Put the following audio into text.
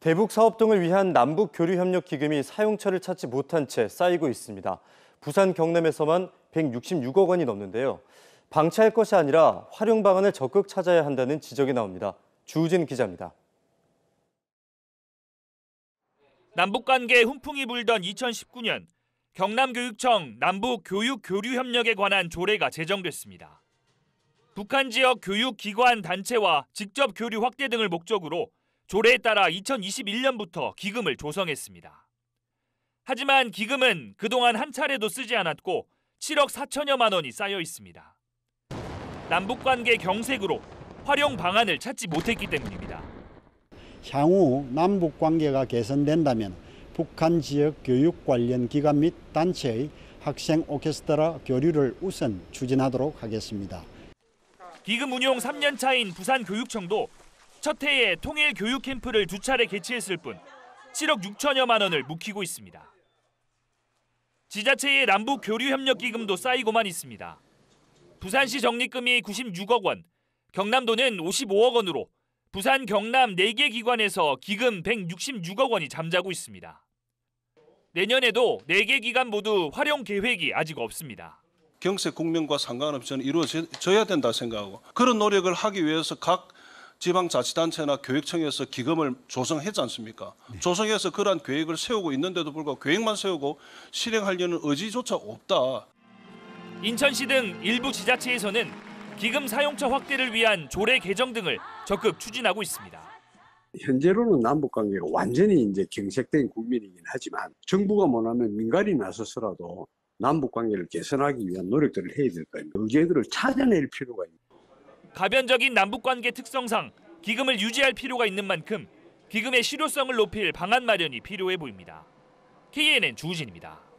대북 사업 등을 위한 남북 교류 협력 기금이 사용처를 찾지 못한 채 쌓이고 있습니다. 부산 경남에서만 166억 원이 넘는데요. 방치할 것이 아니라 활용 방안을 적극 찾아야 한다는 지적이 나옵니다. 주우진 기자입니다. 남북관계에 훈풍이 불던 2019년 경남교육청 남북교육교류협력에 관한 조례가 제정됐습니다. 북한 지역 교육기관 단체와 직접 교류 확대 등을 목적으로 조례에 따라 2021년부터 기금을 조성했습니다. 하지만 기금은 그동안 한 차례도 쓰지 않았고 7억 4천여만 원이 쌓여 있습니다. 남북관계 경색으로 활용 방안을 찾지 못했기 때문입니다. 향후 남북 관계가 개선된다면 북한 지역 교육 관련 기관 및 단체의 학생 오케스트라 교류를 우선 추진하도록 하겠습니다. 기금 운용 3년 차인 부산교육청도 첫 해에 통일 교육 캠프를 2차례 개최했을 뿐 7억 6천여만 원을 묵히고 있습니다. 지자체의 남북 교류 협력 기금도 쌓이고만 있습니다. 부산시 적립금이 96억 원, 경남도는 55억 원으로 부산, 경남 4개 기관에서 기금 166억 원이 잠자고 있습니다. 내년에도 4개 기관 모두 활용 계획이 아직 없습니다. 경색 국면과 상관없이 저는 이루어져야 된다 생각하고 그런 노력을 하기 위해서 각 지방자치단체나 교육청에서 기금을 조성했지 않습니까? 조성해서 그러한 계획을 세우고 있는데도 불구하고 계획만 세우고 실행하려는 의지조차 없다. 인천시 등 일부 지자체에서는 기금 사용처 확대를 위한 조례 개정 등을 적극 추진하고 있습니다. 현재로는 남북관계가 완전히 이제 경색된 국면이긴 하지만 정부가 원하면 민간이 나서서라도 남북관계를 개선하기 위한 노력들을 해야 될 거예요. 의제들을 찾아낼 필요가 있습니다. 가변적인 남북관계 특성상 기금을 유지할 필요가 있는 만큼 기금의 실효성을 높일 방안 마련이 필요해 보입니다. KNN 주우진입니다.